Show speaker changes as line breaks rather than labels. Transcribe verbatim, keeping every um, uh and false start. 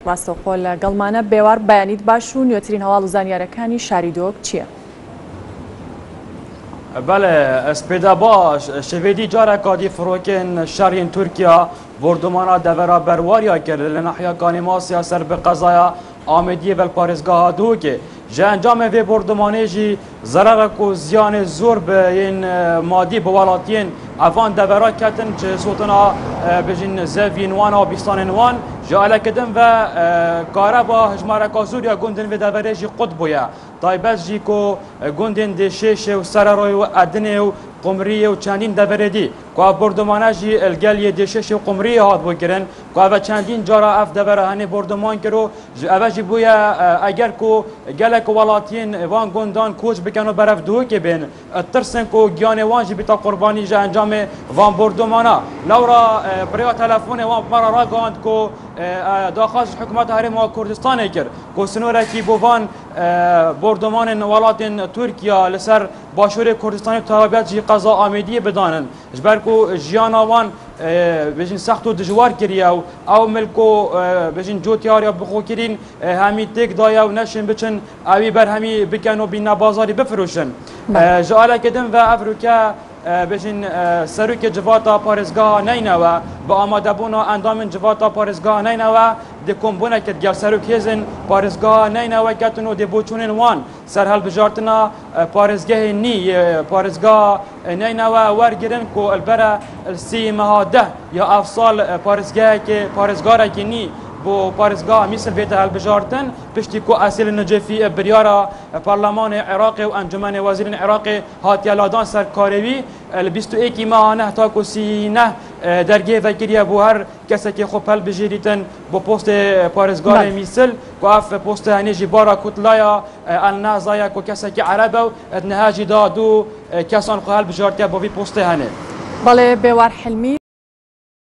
ڕاستەوخۆ لە گەڵمانە بێوار بەیانیت باش و نوێترین هەواڵ و زانیاریەکانی شاری دۆک چییە؟
بله سپیدا باش شویدی جارا کادی فروکن شرین ترکیا بردمانا دورا برواریا کرد لنحیا کانی ماسیا سر به قضایا آمدیه بل پارزگاه دو که جه انجام وی بردمانه جی ضرر کو زیان زور به این مادی بوالاتین اوان دورا کتن چه سوتنا بجین زوین وان و بیستان وان جاله کدن و کارا با هجماره کازوریا گندن و دوره جی قد بویا تایبز جی کو گندن دی شش و سرروی و ادنه و قمریه و چندین دوره دی که بردمانه جی الگلی دی شش و قمریه هات بگیرن که و چندین جارا اف دوره هنی بردمان کرو اوه جی بویا اگر کو گلک ولاتین وان گندان کوچ بکنو برف دو که بین ترسن کو گیان وان جی بیتا قربانی جا انجام وان بردمانه لورا بریا تلفون وان مرا را گاند کو داخل حکومت هرم کردستان کرد که سنوره کی بوان بردمان ولات ترکیه لسر باشور کردستان تابعیت جی قضا آمدی بدانن جبر کو جیانا وان بجین سخت و دجوار کریه و او ملکو بجین جوتیاریا بخو کرین همی تک دایا و نشن بچن اوی بر همی بکن و بین بازاری بفروشن جاله کدن و افریقا بجین سروک جواتا پارزگاه نینوا با آماده بونا اندام جواتا پارزگاه نینوا دکم بونه کد گل سروک هزن پارزگاه نینوا کتنو دی بوچونن وان سر هل بجارتنا پارزگاه نی پارزگاه نینوا ورگرن کو البره سی مهاده یا افصال پارزگاه که پارزگاه که نی بو پارزگاه مثل بیت البجارتن پشتی کو اصل نجفی بریارا پارلمان عراق و انجمن وزیران عراق هات یلادان سر کاروی ال بیست و یک ماه نه تا کو سی نه درگه وکریه بو هر کسی که خوب هل بجریتن بو پست پارزگاه مثل کو اف پست هنی جبارا کتلایا النازایا کو کسی که عربه و نهاجی دادو کسان خو هل بجارته بو پست هنی
بله بێوار حلمی